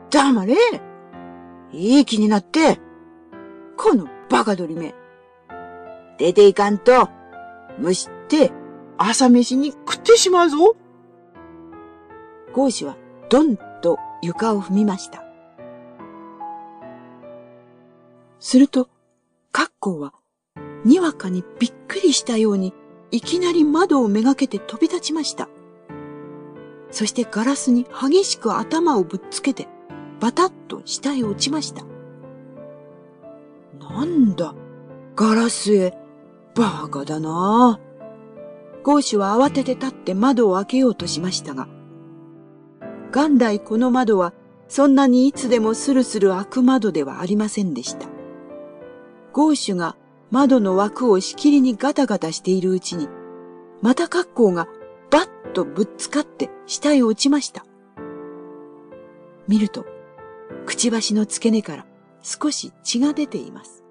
黙れ。いい気になって。このバカ鳥め。出ていかんと、虫って朝飯に食ってしまうぞ。ゴーシュはどんと床を踏みました。すると、カッコウはにわかにびっくりしたようにいきなり窓をめがけて飛び立ちました。そしてガラスに激しく頭をぶっつけてバタッと下へ落ちました。なんだ、ガラスへ。バカだなあ。ゴーシュは慌てて立って窓を開けようとしましたが、元来この窓はそんなにいつでもスルスル開く窓ではありませんでした。ゴーシュが窓の枠をしきりにガタガタしているうちに、またカッコウがバッとぶっつかって下へ落ちました。見ると、くちばしの付け根から少し血が出ています。